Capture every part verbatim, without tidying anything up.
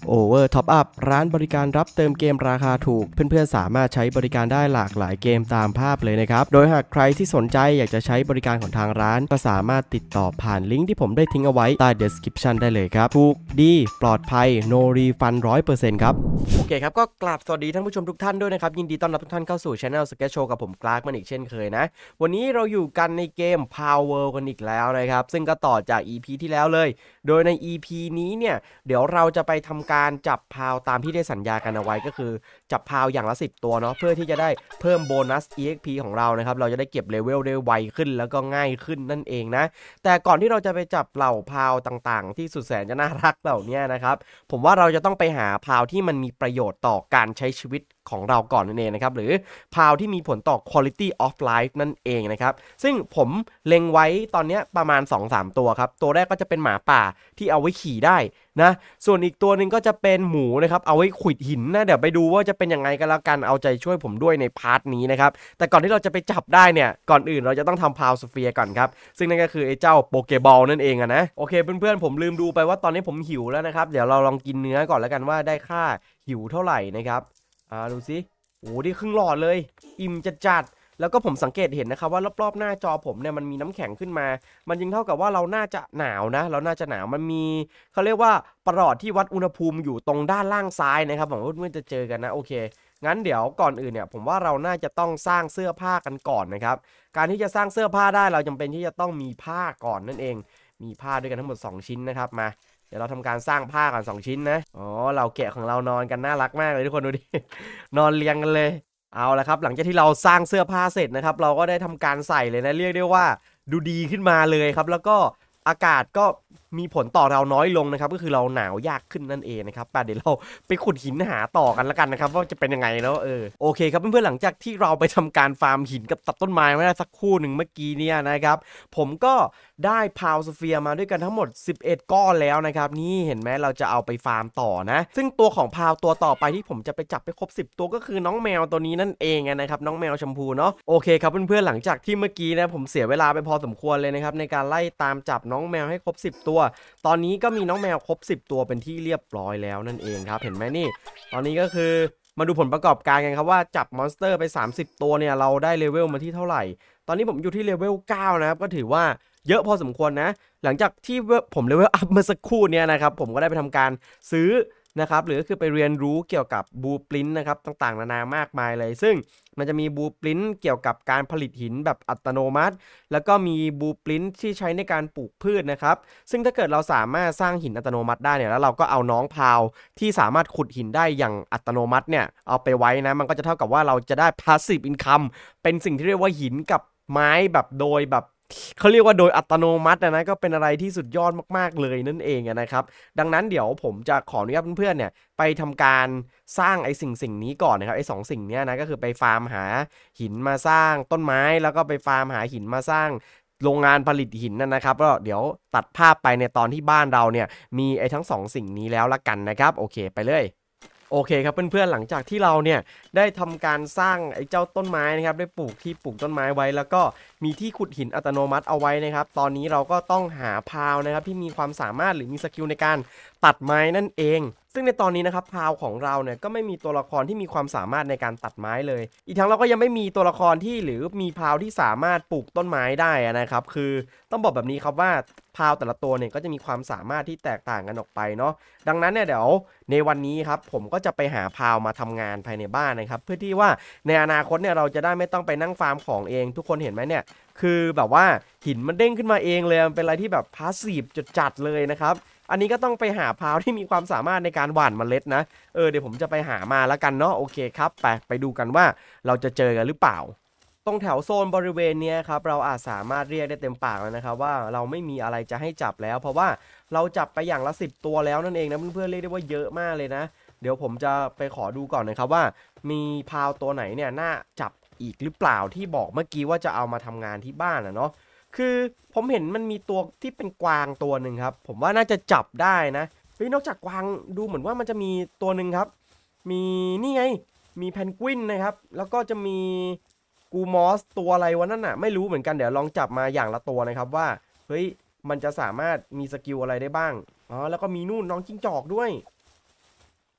Over Top Up ร้านบริการรับเติมเกมราคาถูกเพื่อนๆสามารถใช้บริการได้หลากหลายเกมตามภาพเลยนะครับโดยหากใครที่สนใจอยากจะใช้บริการของทางร้านก็สามารถติดต่อผ่านลิงก์ที่ผมได้ทิ้งเอาไว้ใต้ description ได้เลยครับถูกดีปลอดภัย no refund ร้อยเปอร์เซ็นต์ ครับโอเคครับก็กราบสวัสดีท่านผู้ชมทุกท่านด้วยนะครับยินดีต้อนรับทุกท่านเข้าสู่ Channel Sketch Show กับผมกลากมันอีกเช่นเคยนะวันนี้เราอยู่กันในเกม Power World กันอีกแล้วนะครับซึ่งก็ต่อจาก อี พี ที่แล้วเลยโดยใน อี พี นี้เนี่ยเดี๋ยวเราจะไปทำการจับพาวตามที่ได้สัญญากันเอาไว้ก็คือจับพาวอย่างละสิบตัวเนาะเพื่อที่จะได้เพิ่มโบนัส อี เอ็กซ์ พี ของเรานะครับเราจะได้เก็บเลเวลได้ไวขึ้นแล้วก็ง่ายขึ้นนั่นเองนะแต่ก่อนที่เราจะไปจับเหล่าพาวต่างๆที่สุดแสนจะน่ารักเหล่านี้นะครับผมว่าเราจะต้องไปหาพาวที่มันมีประโยชน์ต่อการใช้ชีวิตของเราก่อนนั่นเองนะครับหรือพาวที่มีผลต่อ quality of life นั่นเองนะครับซึ่งผมเล็งไว้ตอนนี้ประมาณ สองสาม ตัวครับตัวแรกก็จะเป็นหมาป่าที่เอาไว้ขี่ได้นะส่วนอีกตัวหนึ่งก็จะเป็นหมูนะครับเอาไว้ขุดหินนะเดี๋ยวไปดูว่าจะเป็นยังไงกันแล้วกันเอาใจช่วยผมด้วยในพาร์ทนี้นะครับแต่ก่อนที่เราจะไปจับได้เนี่ยก่อนอื่นเราจะต้องทำพาวสเฟียร์ก่อนครับซึ่งนั่นก็คือไอ้เจ้าโปเกบอลนั่นเองอะนะโอเคเพื่อนๆผมลืมดูไปว่าตอนนี้ผมหิวแล้วนะครับเดี๋ยวเราลองกินเนื้อก่อนแล้วกันว่าได้ค่าหิวเท่าไหร่นะครับอ่าดูสิโอ้ดิครึ่งหลอดเลยอิ่มจัดจัดแล้วก็ผมสังเกตเห็นนะครับว่ารอบๆหน้าจอผมเนี่ยมันมีน้ำแข็งขึ้นมามันยิ่งเท่ากับว่าเราน่าจะหนาวนะเราน่าจะหนาวมันมีเขาเรียกว่าประหลอดที่วัดอุณหภูมิอยู่ตรงด้านล่างซ้ายนะครับผมว่าเพื่อนๆจะเจอกันนะโอเคงั้นเดี๋ยวก่อนอื่นเนี่ยผมว่าเราน่าจะต้องสร้างเสื้อผ้ากันก่อนนะครับการที่จะสร้างเสื้อผ้าได้เราจำเป็นที่จะต้องมีผ้าก่อนนั่นเองมีผ้าด้วยกันทั้งหมดสองชิ้นนะครับมาเดี๋ยวเราทำการสร้างผ้ากันสองชิ้นนะอ๋อเราแกะของเรานอนกันน่ารักมากเลยทุกคนดูดิ นอนเรียงกันเลยเอาละครับหลังจากที่เราสร้างเสื้อผ้าเสร็จนะครับเราก็ได้ทำการใส่เลยนะเรียกได้ว่าดูดีขึ้นมาเลยครับแล้วก็อากาศก็มีผลต่อเราน้อยลงนะครับก็คือเราหนาวยากขึ้นนั่นเองนะครับเดี๋ยวเราไปขุดหินหาต่อกันแล้วกันนะครับว่าจะเป็นยังไงแล้วเออโอเคครับเพื่อนๆหลังจากที่เราไปทำการฟาร์มหินกับตัดต้นไม้มาได้สักคู่หนึ่งเมื่อกี้เนี่ยนะครับผมก็ได้พาวสเฟียร์มาด้วยกันทั้งหมดสิบเอ็ดก้อนแล้วนะครับนี่เห็นไหมเราจะเอาไปฟาร์มต่อนะซึ่งตัวของพาวตัวต่อไปที่ผมจะไปจับไปครบสิบตัวก็คือน้องแมวตัวนี้นั่นเองนะครับน้องแมวชมพูเนาะโอเคครับเพื่อนๆหลังจากที่เมื่อกี้นะผมเสียเวลาไปพอสมควรเลยนะครับในการไล่ตามจับน้องแมวให้ครบสิบตัวตอนนี้ก็มีน้องแมวครบสิบตัวเป็นที่เรียบร้อยแล้วนั่นเองครับเห็นไหมนี่ตอนนี้ก็คือมาดูผลประกอบการกันครับว่าจับมอนสเตอร์ไปสามสิบตัวเนี่ยเราได้เลเวลมาที่เท่าไหร่ตอนนี้ผมอยู่ที่เลเวลเก้านะครับก็ถือว่าเยอะพอสมควรนะหลังจากที่ผมเลเวลอัพเมื่อสักครู่เนี่ยนะครับผมก็ได้ไปทำการซื้อนะครับหรือก็คือไปเรียนรู้เกี่ยวกับบูปริ้นนะครับต่างๆนานามากมายเลยซึ่งมันจะมีบูปริ้นเกี่ยวกับการผลิตหินแบบอัตโนมัติแล้วก็มีบูปริ้นที่ใช้ในการปลูกพืชนะครับซึ่งถ้าเกิดเราสามารถสร้างหินอัตโนมัติได้เนี่ยแล้วเราก็เอาน้องพาวที่สามารถขุดหินได้อย่างอัตโนมัติเนี่ยเอาไปไว้นะมันก็จะเท่ากับว่าเราจะได้ passive income เป็นสิ่งที่เรียกว่าหินกับไม้แบบโดยแบบเขาเรียกว่าโดยอัตโนมัตินะนะก็เป็นอะไรที่สุดยอดมากๆเลยนั่นเองนะครับดังนั้นเดี๋ยวผมจะขออนุญาตเพื่อนๆเนี่ยไปทำการสร้างไอ้สิ่งสิ่งนี้ก่อนนะครับไอ้สองสิ่งนี้นะก็คือไปฟาร์มหาหินมาสร้างต้นไม้แล้วก็ไปฟาร์มหาหินมาสร้างโรงงานผลิตหินนั่นนะครับก็เดี๋ยวตัดภาพไปในตอนที่บ้านเราเนี่ยมีไอ้ทั้งสองสิ่งนี้แล้วละกันนะครับโอเคไปเลยโอเคครับเพื่อนๆหลังจากที่เราเนี่ยได้ทำการสร้างไอ้เจ้าต้นไม้นะครับได้ปลูกที่ปลูกต้นไม้ไว้แล้วก็มีที่ขุดหินอัตโนมัติเอาไว้นะครับตอนนี้เราก็ต้องหาพาวนะครับที่มีความสามารถหรือมีสกิลในการตัดไม้นั่นเองซึ่งในตอนนี้นะครับพาวของเราเนี่ยก็ไม่มีตัวละครที่มีความสามารถในการตัดไม้เลยอีกทั้งเราก็ยังไม่มีตัวละครที่หรือมีพาวที่สามารถปลูกต้นไม้ได้นะครับคือต้องบอกแบบนี้ครับว่าพาวแต่ละตัวเนี่ยก็จะมีความสามารถที่แตกต่างกันออกไปเนาะดังนั้นเนี่ยเดี๋ยวในวันนี้ครับผมก็จะไปหาพาวมาทำงานภายในบ้านนะครับเพื่อที่ว่าในอนาคตเนี่ยเราจะได้ไม่ต้องไปนั่งฟาร์มของเองทุกคนเห็นไหมเนี่ยคือแบบว่าหินมันเด้งขึ้นมาเองเลยมันเป็นอะไรที่แบบพาสซีฟจัดๆเลยนะครับอันนี้ก็ต้องไปหาพาวที่มีความสามารถในการหว่านเมล็ดนะเออเดี๋ยวผมจะไปหามาแล้วกันเนาะโอเคครับไปไปดูกันว่าเราจะเจอกันหรือเปล่าตรงแถวโซนบริเวณนี้ครับเราอาจสามารถเรียกได้เต็มปากแล้วนะครับว่าเราไม่มีอะไรจะให้จับแล้วเพราะว่าเราจับไปอย่างละสิบตัวแล้วนั่นเองนะเพื่อนๆเรียกได้ว่าเยอะมากเลยนะเดี๋ยวผมจะไปขอดูก่อนนะครับว่ามีพาวตัวไหนเนี่ยน่าจับอีกหรือเปล่าที่บอกเมื่อกี้ว่าจะเอามาทำงานที่บ้านนะเนาะคือผมเห็นมันมีตัวที่เป็นกวางตัวหนึ่งครับผมว่าน่าจะจับได้นะเฮ้ยนอกจากกวางดูเหมือนว่ามันจะมีตัวหนึ่งครับมีนี่ไงมีแพนกวินนะครับแล้วก็จะมีกูมอสตัวอะไรวะนั่นน่ะไม่รู้เหมือนกันเดี๋ยวลองจับมาอย่างละตัวนะครับว่าเฮ้ยมันจะสามารถมีสกิลอะไรได้บ้างอ๋อแล้วก็มีนู่นน้องจิ้งจอกด้วย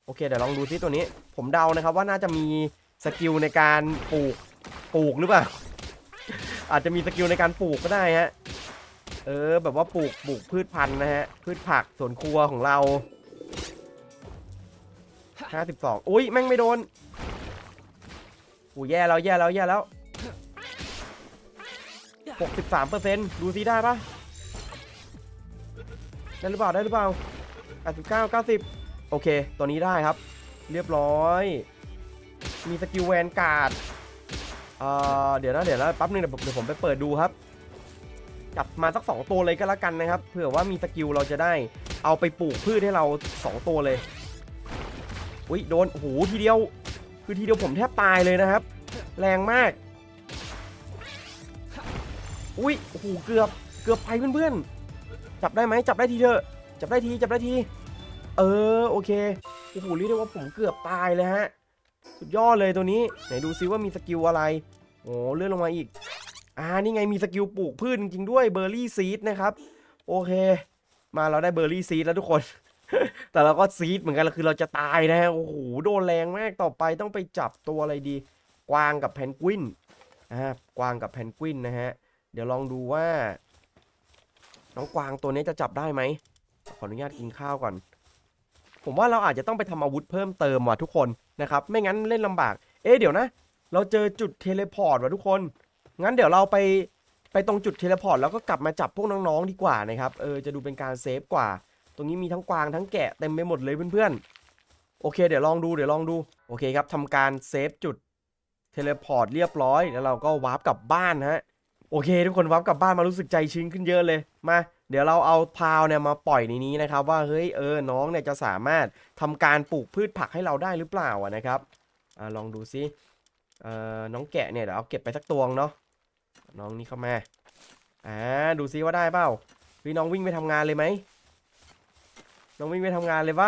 โอเคเดี๋ยวลองดูซิตัวนี้ผมเดานะครับว่าน่าจะมีสกิลในการปลูกปลูกหรือเปล่า อาจจะมีสกิลในการปลูกก็ได้ฮะเออแบบว่าปลูกปลูกพืชพันธุ์นะฮะพืชผักสวนครัวของเราห้าสิบสองอุ้ยแม่งไม่โดนอู้แย่แล้วแย่แล้วแย่แล้วหกสิบสามเปอร์เซ็นต์ดูซิได้ปะได้หรือเปล่าได้หรือเปล่าแปดสิบเก้า เก้าสิบโอเคตัวนี้ได้ครับเรียบร้อยมีสกิลแวนการ์ดเอ่อเดี๋ยวนะเดี๋ยวนะแป๊บนึงเดี๋ยวผมเดี๋ยวผมไปเปิดดูครับจับมาสักสองตัวเลยก็แล้วกันนะครับเผื่อว่ามีสกิลเราจะได้เอาไปปลูกพืชให้เราสองตัวเลยอุ้ยโดนโอ้โหทีเดียวคือทีเดียวผมแทบตายเลยนะครับแรงมากอุ้ยโอ้โหเกือบเกือบไปเพื่อนๆจับได้ไหมจับได้ทีเถอะจับได้ทีจับได้ทีเออโอเคโอ้โหเรียกได้ว่าผมเกือบตายเลยฮะสุดยอดเลยตัวนี้ไหนดูซิว่ามีสกิลอะไรโอ้เลื่อนลงมาอีกอ่านี่ไงมีสกิลปลูกพืชจริงๆด้วยเบอร์รี่ซีดนะครับโอเคมาเราได้เบอร์รี่ซีดแล้วทุกคน แต่เราก็ซีดเหมือนกันคือเราจะตายนะฮะโอ้โหโดนแรงมากต่อไปต้องไปจับตัวอะไรดีกวางกับแพนกวินอ่ากวางกับแพนกวินนะฮะเดี๋ยวลองดูว่าน้องกวางตัวนี้จะจับได้ไหมขออนุญาตกินข้าวก่อนผมว่าเราอาจจะต้องไปทำอาวุธเพิ่มเติมว่ะทุกคนนะครับไม่งั้นเล่นลำบากเอ๊ะเดี๋ยวนะเราเจอจุดเทเลพอร์ตว่ะทุกคนงั้นเดี๋ยวเราไปไปตรงจุดเทเลพอร์ตแล้วก็กลับมาจับพวกน้องๆดีกว่านะครับเออจะดูเป็นการเซฟกว่าตรงนี้มีทั้งกวางทั้งแกะเต็มไปหมดเลยเพื่อนๆโอเคเดี๋ยวลองดูเดี๋ยวลองดูโอเคครับทำการเซฟจุดเทเลพอร์ตเรียบร้อยแล้วเราก็วาร์ปกลับบ้านฮะโอเคทุกคนวาร์ปกลับบ้านมารู้สึกใจชื้นขึ้นเยอะเลยมาเดี๋ยวเราเอาพาวเนี่ยมาปล่อยในนี้นะครับว่าเฮ้ยเออน้องเนี่ยจะสามารถทำการปลูกพืชผักให้เราได้หรือเปล่าอะนะครับอ่าลองดูซิเอ่อน้องแกะเนี่ยเดี๋ยวเอาเก็บไปสักตัวเนาะน้องนี่เข้ามาอ่าดูซิว่าได้เปล่าพี่น้องวิ่งไปทำงานเลยไหมน้องวิ่งไปทำงานเลยปะ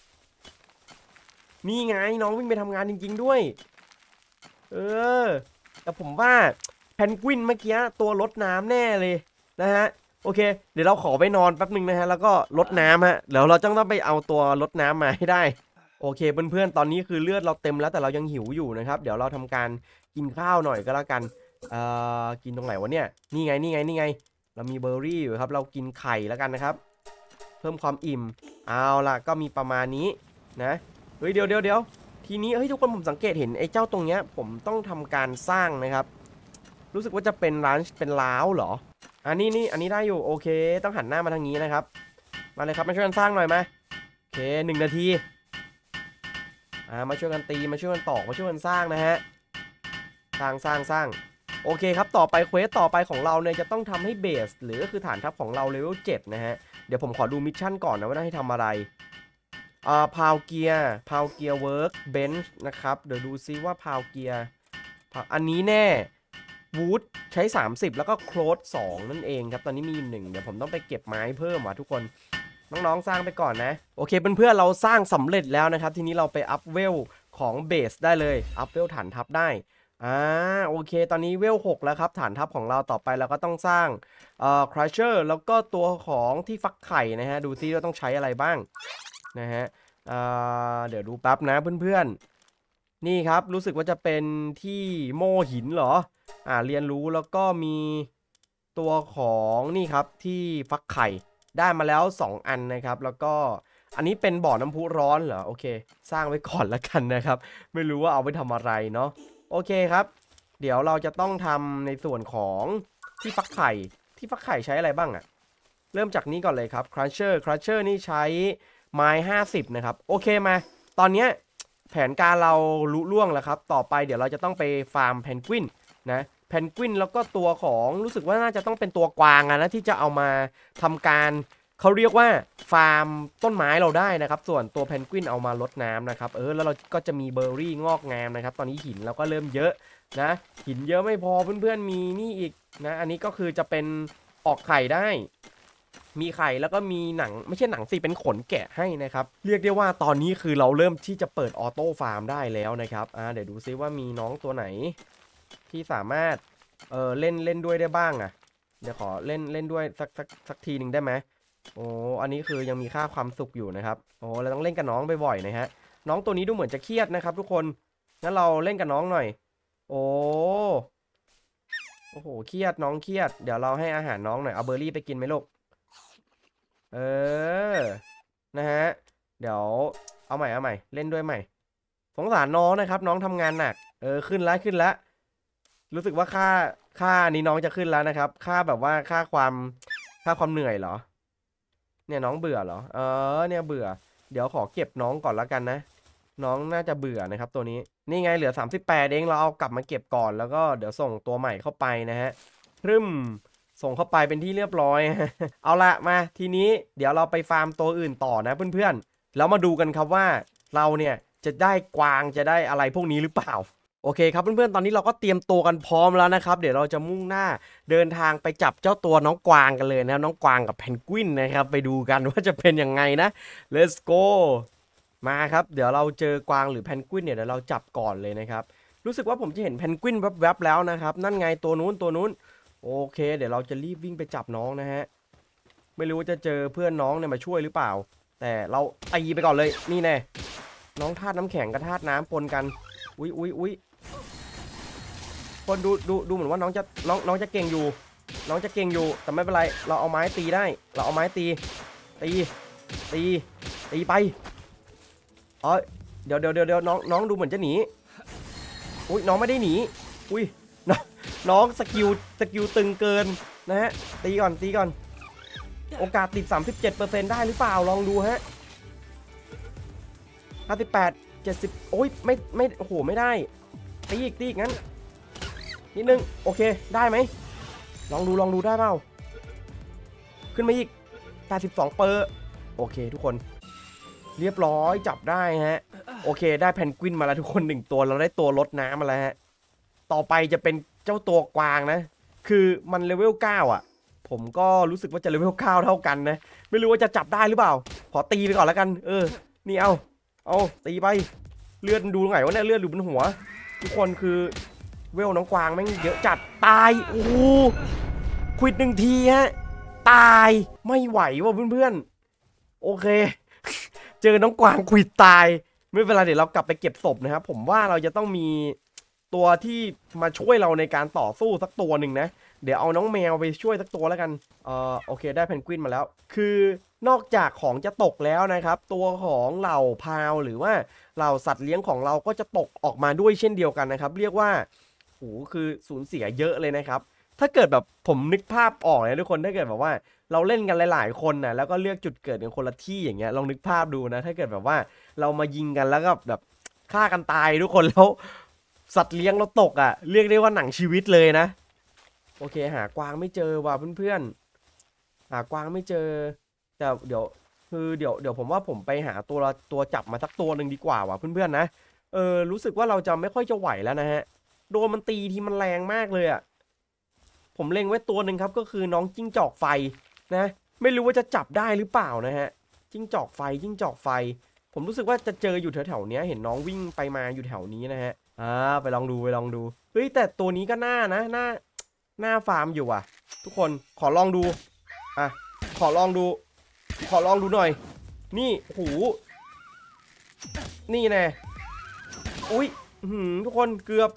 นี่ไงน้องวิ่งไปทำงานจริงๆด้วยเออแต่ผมว่าแพนกวินเมื่อกี้ตัวรดน้ำแน่เลยนะฮะโอเคเดี๋ยวเราขอไปนอนแป๊บหนึ่งนะฮะแล้วก็รดน้ำฮะเดี๋ยวเราต้องไปเอาตัวรดน้ำมาให้ได้โอเคเพื่อนๆตอนนี้คือเลือดเราเต็มแล้วแต่เรายังหิวอยู่นะครับเดี๋ยวเราทำการกินข้าวหน่อยก็แล้วกันเอ่อกินตรงไหนวะเนี่ยนี่ไงนี่ไงนี่ไงเรามีเบอร์รี่อยู่ครับเรากินไข่แล้วกันนะครับเพิ่มความอิ่มเอาล่ะก็มีประมาณนี้นะเฮ้ยเดี๋ยวเดี๋ยวเดี๋ยวทีนี้เฮ้ยทุกคนผมสังเกตเห็นไอ้เจ้าตรงเนี้ยผมต้องทำการสร้างนะครับรู้สึกว่าจะเป็นร้านเป็นล้าวเหรออันนี้นี่อันนี้ได้อยู่โอเคต้องหันหน้ามาทางนี้นะครับมาเลยครับมาช่วยกันสร้างหน่อยมาโอเคหนึ่งนาทีอ่ามาช่วยกันตีมาช่วยกันตอกมาช่วยกันสร้างนะฮะสร้างสร้างสร้างโอเคครับต่อไปเควสต่อไปของเราเนี่ยจะต้องทำให้เบสหรือก็คือฐานทัพของเราเลเวลเจ็ดนะฮะเดี๋ยวผมขอดูมิชชั่นก่อนนะว่าได้ให้ทำอะไรอ่าพาวเกียร์พาวเกียร์เวิร์กเบนช์นะครับเดี๋ยวดูซิว่าพาวเกียร์อันนี้แน่วูดใช้สามสิบแล้วก็โคลดสองนั่นเองครับตอนนี้มีหนึ่งเดี๋ยวผมต้องไปเก็บไม้เพิ่มว่ะทุกคนน้องๆสร้างไปก่อนนะโอเคเพื่อนๆเราสร้างสำเร็จแล้วนะครับทีนี้เราไปอัพเวลของเบสได้เลยอัพเวลฐานทัพได้อ่าโอเคตอนนี้เวลหกแล้วครับฐานทัพของเราต่อไปเราก็ต้องสร้างเอ่อครัชเชอร์แล้วก็ตัวของที่ฟักไข่นะฮะดูซิว่าต้องใช้อะไรบ้างนะฮะเอ่อเดี๋ยวดูแป๊บนะเพื่อนๆนี่ครับรู้สึกว่าจะเป็นที่โม่หินเหรออ่าเรียนรู้แล้วก็มีตัวของนี่ครับที่ฟักไข่ได้มาแล้วสองอันนะครับแล้วก็อันนี้เป็นบ่อน้ำพุร้อนเหรอโอเคสร้างไว้ก่อนแล้วกันนะครับไม่รู้ว่าเอาไปทำอะไรเนาะโอเคครับเดี๋ยวเราจะต้องทำในส่วนของที่ฟักไข่ที่ฟักไข่ใช้อะไรบ้างอะเริ่มจากนี้ก่อนเลยครับ Crusher Crusher นี่ใช้ไม้ห้าสิบนะครับโอเคมาตอนนี้แผนการเราลุล่วงแล้วครับต่อไปเดี๋ยวเราจะต้องไปฟาร์มเพนกวินนะเพนกวินแล้วก็ตัวของรู้สึกว่าน่าจะต้องเป็นตัวกวางนะที่จะเอามาทำการเขาเรียกว่าฟาร์มต้นไม้เราได้นะครับส่วนตัวเพนกวินเอามาลดน้ำนะครับเออแล้วเราก็จะมีเบอร์รี่งอกงามนะครับตอนนี้หินเราก็เริ่มเยอะนะหินเยอะไม่พอเพื่อนๆมีนี่อีกนะอันนี้ก็คือจะเป็นออกไข่ได้มีไข่แล้วก็มีหนังไม่ใช่หนังสิเป็นขนแกะให้นะครับเรียกได้ว่าตอนนี้คือเราเริ่มที่จะเปิดออโต้ฟาร์มได้แล้วนะครับอ่าเดี๋ยวดูซิว่ามีน้องตัวไหนที่สามารถเออเล่นเล่นด้วยได้บ้างอ่ะเดี๋ยวขอเล่นเล่นด้วยสักสักสักทีหนึ่งได้ไหมโอ้อันนี้คือยังมีค่าความสุขอยู่นะครับโอ้เราต้องเล่นกับน้องบ่อยๆนะฮะน้องตัวนี้ดูเหมือนจะเครียดนะครับทุกคนงั้นเราเล่นกับน้องหน่อยโอ้โอ้โหเครียดน้องเครียดเดี๋ยวเราให้อาหารน้องหน่อยเอาเบอร์รี่ไปกินไหมลูกเออนะฮะเดี๋ยวเอาใหม่เอาใหม่เล่นด้วยใหม่สงสารน้องนะครับน้องทำงานหนักเออขึ้นแล้วขึ้นแล้วรู้สึกว่าค่าค่านี้น้องจะขึ้นแล้วนะครับค่าแบบว่าค่าความค่าความเหนื่อยเหรอเนี่ยน้องเบื่อเหรอเออเนี่ยเบื่อเดี๋ยวขอเก็บน้องก่อนแล้วกันนะน้องน่าจะเบื่อนะครับตัวนี้นี่ไงเหลือสามสิบแปดเองเราเอากลับมาเก็บก่อนแล้วก็เดี๋ยวส่งตัวใหม่เข้าไปนะฮะรึมส่งเข้าไปเป็นที่เรียบร้อย เอาละมาทีนี้เดี๋ยวเราไปฟาร์มตัวอื่นต่อนะเพื่อนๆแล้วมาดูกันครับว่าเราเนี่ยจะได้กวางจะได้อะไรพวกนี้หรือเปล่าโอเคครับเพื่อนๆตอนนี้เราก็เตรียมตัวกันพร้อมแล้วนะครับเดี๋ยวเราจะมุ่งหน้าเดินทางไปจับเจ้าตัวน้องกวางกันเลยนะน้องกวางกับเพนกวินนะครับไปดูกันว่าจะเป็นยังไงนะ let's go มาครับเดี๋ยวเราเจอกวางหรือเพนกวินเนี่ยเดี๋ยวเราจับก่อนเลยนะครับรู้สึกว่าผมจะเห็นเพนกวินแวบๆแล้วนะครับนั่นไงตัวนู้นตัวนู้นโอเคเดี๋ยวเราจะรีบวิ่งไปจับน้องนะฮะไม่รู้ว่าจะเจอเพื่อนน้องเนี่ยมาช่วยหรือเปล่าแต่เราตีไปก่อนเลยนี่แน่น้องธาตุน้ำแข็งกับธาตุน้ำปนกันอุ้ยอุ้ยอุ้ยคนดูดูดูเหมือนว่าน้องจะน้องน้องจะเก่งอยู่น้องจะเก่งอยู่แต่ไม่เป็นไรเราเอาไม้ตีได้เราเอาไม้ตีตีตีตีไปอ๋อเดี๋ยวเดี๋ยวเดี๋ยวน้องน้องดูเหมือนจะหนีอุ้ยน้องไม่ได้หนีอุ้ยน้องน้องสกิลสกิลตึงเกินนะฮะตีก่อนตีก่อนโอกาสติด สามสิบเจ็ดเปอร์เซ็นต์ ได้หรือเปล่าลองดูฮะห้าสิบแปด เจ็ดสิบโอ้ยไม่ไม่โอ้โหไม่ได้ตีอีกตีอีกงั้นนิดนึงโอเคได้ไหมลองดูลองดูได้เปล่าขึ้นมาอีกแปดสิบสองเปอร์โอเคทุกคนเรียบร้อยจับได้ฮะโอเคได้เพนกวินมาแล้วทุกคนหนึ่งตัวเราได้ตัวลดน้ำมาแล้วฮะต่อไปจะเป็นเจ้าตัวกวางนะคือมันเลเวลเก้าอ่ะผมก็รู้สึกว่าจะเลเวลเก้าเท่ากันนะไม่รู้ว่าจะจับได้หรือเปล่าขอตีไปก่อนแล้วกันเออนี่เอาเอาตีไปเลือดดูไงวะเนี่ยเลือดอยู่บนหัวทุกคนคือเวลน้องกวางแม่งเยอะจัดตายโอ้โหควิดหนึ่งทีฮะตายไม่ไหวว่ะเพื่อนๆโอเคเจอน้องกวางควิดตายไม่เป็นไรเดี๋ยวเรากลับไปเก็บศพนะครับผมว่าเราจะต้องมีตัวที่มาช่วยเราในการต่อสู้สักตัวหนึ่งนะเดี๋ยวเอาน้องแมวไปช่วยสักตัวแล้วกันเอ่อโอเคได้เพนกวินมาแล้วคือนอกจากของจะตกแล้วนะครับตัวของเหล่าพาวหรือว่าเหล่าสัตว์เลี้ยงของเราก็จะตกออกมาด้วยเช่นเดียวกันนะครับเรียกว่าโหคือสูญเสียเยอะเลยนะครับถ้าเกิดแบบผมนึกภาพออกนะทุกคนถ้าเกิดแบบว่าเราเล่นกันหลายๆคนนะแล้วก็เลือกจุดเกิดกันคนละที่อย่างเงี้ยลองนึกภาพดูนะถ้าเกิดแบบว่าเรามายิงกันแล้วก็แบบฆ่ากันตายทุกคนแล้วสัตว์เลี้ยงเราตกอ่ะเรียกได้ว่าหนังชีวิตเลยนะโอเคหากวางไม่เจอว่ะเพื่อนๆหากวางไม่เจอแต่เดี๋ยวคือเดี๋ยวเดี๋ยวผมว่าผมไปหาตัวตัวจับมาสักตัวหนึ่งดีกว่าว่ะเพื่อนๆนะเออรู้สึกว่าเราจะไม่ค่อยจะไหวแล้วนะฮะโดนมันตีทีมันแรงมากเลยอ่ะผมเล็งไว้ตัวหนึ่งครับก็คือน้องจิ้งจอกไฟนะไม่รู้ว่าจะจับได้หรือเปล่านะฮะจิ้งจอกไฟจิ้งจอกไฟผมรู้สึกว่าจะเจออยู่แถวๆนี้เห็นน้องวิ่งไปมาอยู่แถวนี้นะฮะอ่าไปลองดูไปลองดูเฮ้ยแต่ตัวนี้ก็น่านะน่าหน้าฟาร์มอยู่อ่ะทุกคนขอลองดูอ่ะขอลองดูขอลองดูหน่อยนี่หูนี่แน่อุ้ยทุกคนเกือบ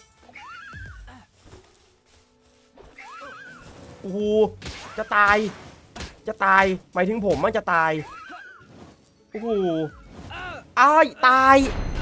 โอ้โหจะตายจะตายหมายถึงผมมันจะตายโอ้โหอ้ายตาย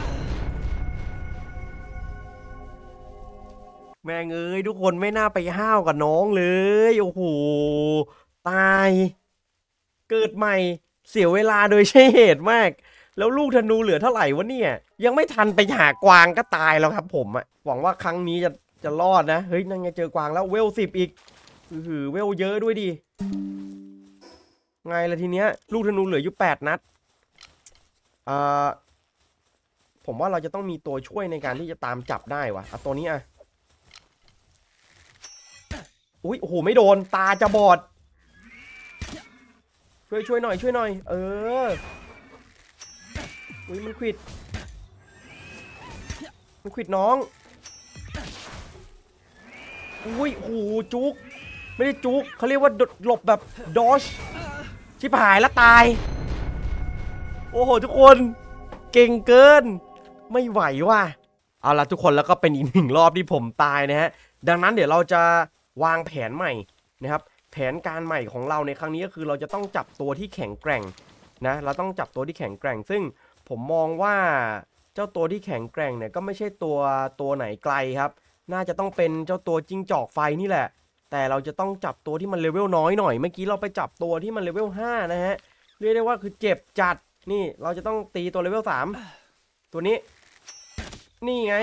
แม่งเอ้ยทุกคนไม่น่าไปห้าวกับน้องเลยโอ้โหตายเกิดใหม่เสียเวลาโดยใช่เหตุมากแล้วลูกธนูเหลือเท่าไหร่วะเนี่ยยังไม่ทันไปหากวางก็ตายแล้วครับผมอะหวังว่าครั้งนี้จะจะรอดนะเฮ้ยนั่นไงเจอกวางแล้วเวลสิบอีกหือเวลเยอะด้วยดิไงล่ะทีเนี้ยลูกธนูเหลืออยู่แปดนัดอ่าผมว่าเราจะต้องมีตัวช่วยในการที่จะตามจับได้วะเอาตัวนี้อ่ะอุ้ยโอ้โหไม่โดนตาจะบอดช่วยช่วยหน่อยช่วยหน่อยเอออุ้ยมันขวิดมันขวิดน้องอุ้ยโอ้โหจุกไม่ได้จุกเขาเรียกว่าหลบแบบดอชชิบหายแล้วตายโอ้โหทุกคนเก่งเกินไม่ไหวว่ะเอาละทุกคนแล้วก็เป็นอีกหนึ่งรอบที่ผมตายนะฮะดังนั้นเดี๋ยวเราจะวางแผนใหม่นะครับแผนการใหม่ของเราในครั้งนี้ก็คือเราจะต้องจับตัวที่แข็งแกร่งนะเราต้องจับตัวที่แข็งแกร่งซึ่งผมมองว่าเจ้าตัวที่แข็งแกร่งเนี่ยก็ไม่ใช่ตัวตัวไหนไกลครับน่าจะต้องเป็นเจ้าตัวจิ้งจอกไฟนี่แหละแต่เราจะต้องจับตัวที่มันเลเวลน้อยหน่อยเมื่อกี้เราไปจับตัวที่มันเลเวลห้านะฮะเรียกได้ว่าคือเจ็บจัดนี่เราจะต้องตีตัวเลเวลสามตัวนี้นี่ไง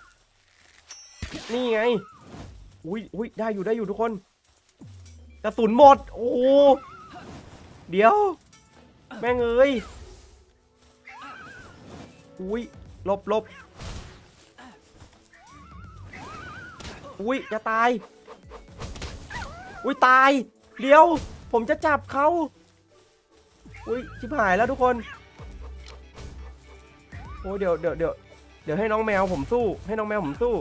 นี่ไงอุ้ยอุ้ยได้อยู่ได้อยู่ทุกคนกระสุนหมดโอ้โหเดี๋ยวแม่งเอ้ยอุ้ยลบลบอุ้ยจะตายอุ้ยตายเดี๋ยวผมจะจับเขาอุ้ยชิบหายแล้วทุกคนโอ้เดี๋ยวเดี๋ยวเดี๋ยวเดี๋ยวให้น้องแมวผมสู้ให้น้องแมวผมสู้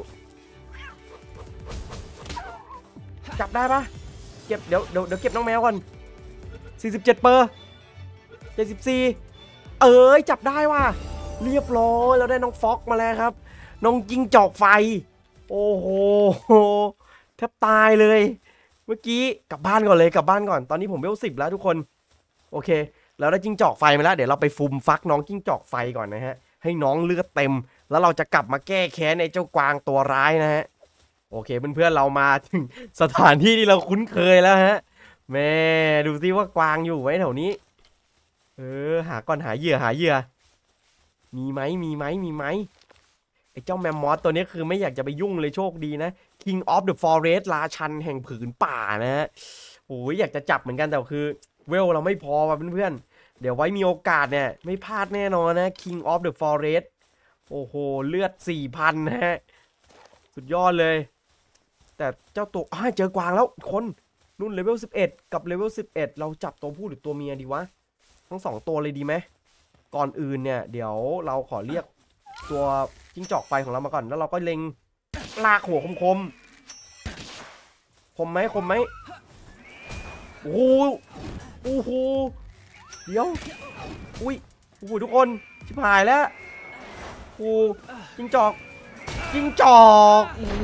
จับได้ปะเก็บเดี๋ยวเดี๋ยวเดี๋ยวเก็บน้องแมวก่อนสี่สิบเจ็ดเปอร์เจ็ดสิบสี่เอ้ยจับได้ว่ะเรียบร้อยแล้วได้น้องฟ็อกมาแล้วครับน้องจิงจอกไฟโอ้โหแทบตายเลยเมื่อกี้กลับบ้านก่อนเลยกลับบ้านก่อนตอนนี้ผมเวลสิบแล้วทุกคนโอเคแล้วได้จิงจอกไฟมาแล้วเดี๋ยวเราไปฟุมฟักน้องจิงจอกไฟก่อนนะฮะให้น้องเลือดเต็มแล้วเราจะกลับมาแก้แค้นในเจ้ากวางตัวร้ายนะฮะโอเคเพื่อนๆเรามาถึงสถานที่ที่เราคุ้นเคยแล้วฮะแม่ดูซิว่ากวางอยู่ไว้แถวนี้เออหาก่อนหาเหยื่อหาเหยื่อมีไหมมีไหมมีไหมไอ้เจ้าแมมมอสตัวนี้คือไม่อยากจะไปยุ่งเลยโชคดีนะ King of the Forest ราชันแห่งผืนป่านะฮะโอ้ยอยากจะจับเหมือนกันแต่คือเวลเราไม่พอว่ะเพื่อนๆเดี๋ยวไว้มีโอกาสเนี่ยไม่พลาดแน่นอนนะ King of the Forest โอ้โหเลือด สี่พัน นะฮะสุดยอดเลยแต่เจ้าตัวอ้าเจอกวางแล้วคนนุ่นเลเวลสิบเอ็ดกับเลเวลสิบเอ็ดเราจับตัวผู้หรือตัวเมียดีวะทั้งสองตัวเลยดีไหมก่อนอื่นเนี่ยเดี๋ยวเราขอเรียกตัวจิ้งจอกไฟของเรามาก่อนแล้วเราก็เล็งลากหัวคมคมคมไหมคมไหมโอ้โหโอ้โหเดี๋ยวอุ้ยโอ้โหทุกคนชิบหายแล้วโอ้จิ้งจอกจิ้งจอกโอ้โห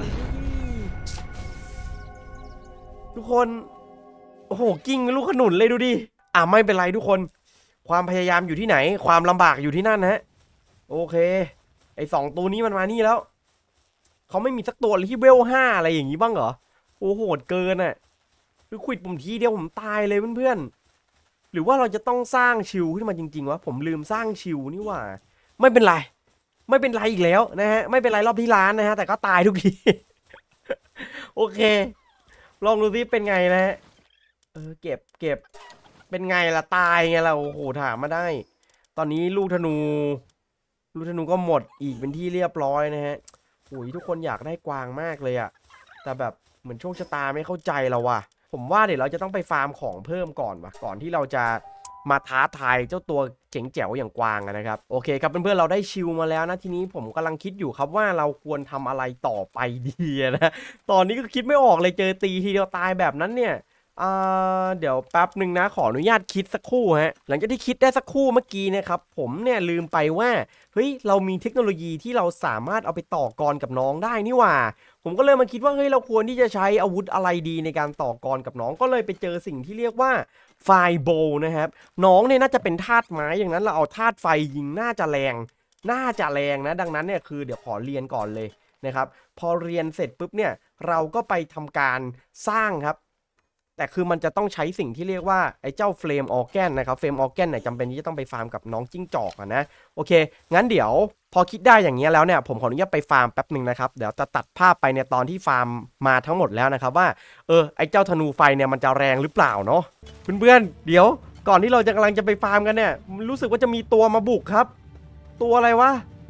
ทุกคนโอ้โหกิ้งลูกขนุนเลยดูดิอ่ะไม่เป็นไรทุกคนความพยายามอยู่ที่ไหนความลำบากอยู่ที่นั่นนะฮะโอเคไอสองตัวนี้มันมานี่แล้วเขาไม่มีสักตัวเลยที่เวลห้าอะไรอย่างนี้บ้างเหรอโอ้โหดเกินอ่ะคือขวิดปุ่มทีเดียวผมตายเลยเพื่อนๆหรือว่าเราจะต้องสร้างชิลขึ้นมาจริงๆวะผมลืมสร้างชิลนี่ว่าไม่เป็นไรไม่เป็นไรอีกแล้วนะฮะไม่เป็นไรรอบที่ร้านนะฮะแต่ก็ตายทุกที โอเคลองดูซิเป็นไงนะฮะเออเก็บเก็บเป็นไงล่ะตายไงล่ะโอ้โหถามมาได้ตอนนี้ลูกธนูลูกธนูก็หมดอีกเป็นที่เรียบร้อยนะฮะโอ้ยทุกคนอยากได้กวางมากเลยอะแต่แบบเหมือนโชคชะตาไม่เข้าใจเราว่ะผมว่าเดี๋ยวเราจะต้องไปฟาร์มของเพิ่มก่อนว่ะก่อนที่เราจะมาท้าทายเจ้าตัวเจ๋งแจ๋วอย่างกวางนะครับโอเคครับเพื่อนๆเราได้ชิลมาแล้วนะทีนี้ผมกำลังคิดอยู่ครับว่าเราควรทำอะไรต่อไปดีนะตอนนี้ก็คิดไม่ออกเลยเจอตีทีเดียวตายแบบนั้นเนี่ยอ่าเดี๋ยวแป๊บหนึ่งนะขออนุญาตคิดสักครู่ฮะหลังจากที่คิดได้สักครู่เมื่อกี้นะครับผมเนี่ยลืมไปว่าเฮ้ยเรามีเทคโนโลยีที่เราสามารถเอาไปต่อกรกับน้องได้นี่หว่าผมก็เลยมาคิดว่าเฮ้ยเราควรที่จะใช้อาวุธอะไรดีในการต่อกรกับน้องก็เลยไปเจอสิ่งที่เรียกว่าไฟโบนะครับน้องเนี่ยน่าจะเป็นธาตุไม้อย่างนั้นเราเอาธาตุไฟยิงน่าจะแรงน่าจะแรงนะดังนั้นเนี่ยคือเดี๋ยวขอเรียนก่อนเลยนะครับพอเรียนเสร็จปุ๊บเนี่ยเราก็ไปทำการสร้างครับแต่คือมันจะต้องใช้สิ่งที่เรียกว่าไอ้เจ้าเฟรมออร์แกนนะครับเฟรมออร์แกนเนี่ยจำเป็นที่จะต้องไปฟาร์มกับน้องจิ้งจอกนะโอเคงั้นเดี๋ยวพอคิดได้อย่างนี้แล้วเนี่ยผมขออนุญาตไปฟาร์มแป๊บหนึ่งนะครับเดี๋ยวจะตัดภาพไปในตอนที่ฟาร์มมาทั้งหมดแล้วนะครับว่าเออไอ้เจ้าธนูไฟเนี่ยมันจะแรงหรือเปล่าเนาะเพื่อนๆเดี๋ยวก่อนที่เราจะกำลังจะไปฟาร์มกันเนี่ยรู้สึกว่าจะมีตัวมาบุกครับตัวอะไรวะ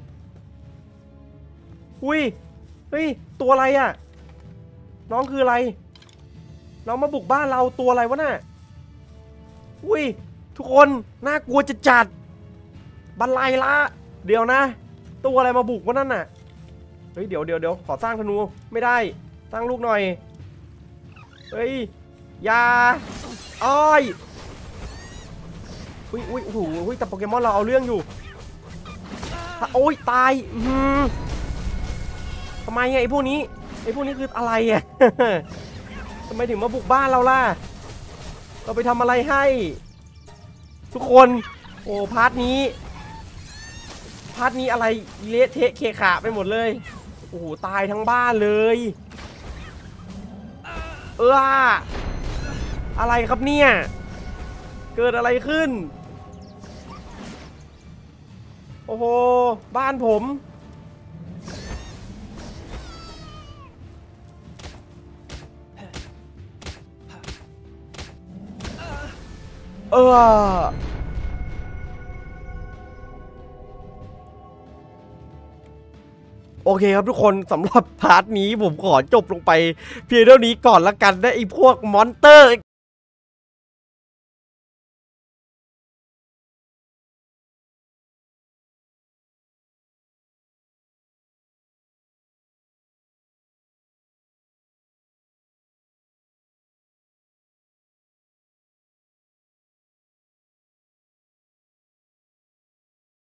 อุ้ยเฮ้ยตัวอะไรอ่ะน้องคืออะไรน้องมาบุกบ้านเราตัวอะไรวะน่ะอุ้ยทุกคนน่ากลัวจะจัดบันไลละเดี๋ยวนะตัวอะไรมาบุกวะนั่นน่ะเฮ้ยเดี๋ยวเดี๋ยวเดี๋ยวขอสร้างธนูไม่ได้สร้างลูกหน่อยเฮ้ยยาอ้อยอุ้ยอุ้ยโอ้โหแต่โปเกมอนเราเอาเรื่องอยู่โอ้ยตายทำไมไงไอ้พวกนี้ไอ้พวกนี้คืออะไรอ่ะ ทำไมถึงมาบุกบ้านเราล่ะเราไปทำอะไรให้ทุกคนโอ้พาร์ทนี้พาร์ทนี้อะไรเละเทะเคขะไปหมดเลยโอ้โหตายทั้งบ้านเลยเอออะไรครับเนี่ยเกิดอะไรขึ้นโอ้โหบ้านผมเออโอเคครับทุกคนสำหรับพาร์ทนี้ผมขอจบลงไปเพียงเท่านี้ก่อนละกันนะไอ้พวกมอนเตอร์